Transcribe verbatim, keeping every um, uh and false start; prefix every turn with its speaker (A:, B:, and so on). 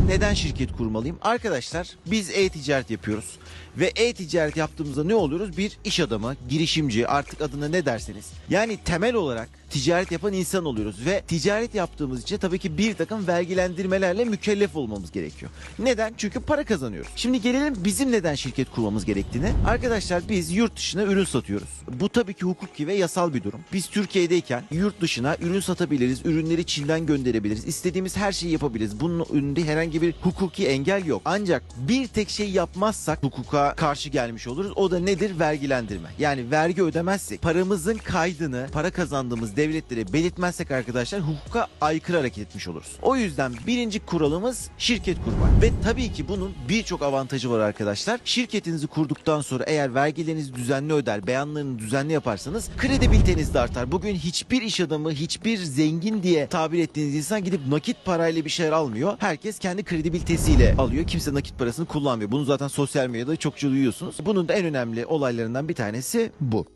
A: neden şirket kurmalıyım? Arkadaşlar biz e-ticaret yapıyoruz. Ve e-ticaret yaptığımızda ne oluyoruz? Bir iş adamı, girişimci, artık adına ne derseniz. Yani temel olarak ticaret yapan insan oluyoruz. Ve ticaret yaptığımız için tabii ki bir takım vergilendirmelerle mükellef olmamız gerekiyor. Neden? Çünkü para kazanıyoruz. Şimdi gelelim bizim neden şirket kurmamız gerektiğine. Arkadaşlar biz yurt dışına ürün satıyoruz. Bu tabii ki hukuki ve yasal bir durum. Biz Türkiye'deyken yurt dışına ürün satabiliriz, ürünleri Çin'den gönderebiliriz. İstediğimiz her şeyi yapabiliriz. Bunun önünde herhangi bir hukuki engel yok. Ancak bir tek şey yapmazsak hukuka karşı gelmiş oluruz. O da nedir? Vergilendirme. Yani vergi ödemezsek, paramızın kaydını, para kazandığımız devletlere belirtmezsek arkadaşlar hukuka aykırı hareket etmiş oluruz. O yüzden birinci kuralımız şirket kurmak. Ve tabii ki bunun birçok avantajı var arkadaşlar. Şirketinizi kurduktan sonra eğer vergilerinizi düzenli öder, beyanlarını düzenli yaparsanız kredibiliteniz de artar. Bugün hiçbir iş adamı, hiçbir zengin diye tabir ettiğiniz insan gidip nakit parayla bir şeyler almıyor. Herkes kendi kredibilitesiyle alıyor. Kimse nakit parasını kullanmıyor. Bunu zaten sosyal medyada çokça duyuyorsunuz. Bunun da en önemli olaylarından bir tanesi bu.